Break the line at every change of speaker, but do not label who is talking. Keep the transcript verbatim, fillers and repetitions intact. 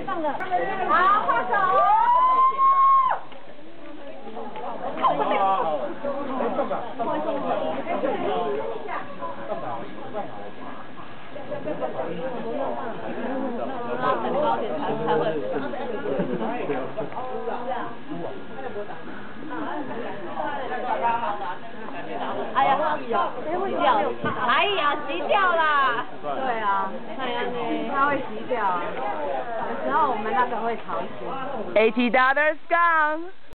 放了。好，画手。很高点才才会。哎呀，谁会掉？哎呀，洗掉啦！对啊，哎呀你，他会洗掉。有时候我们那个会潮湿。
Eighty dollars gone.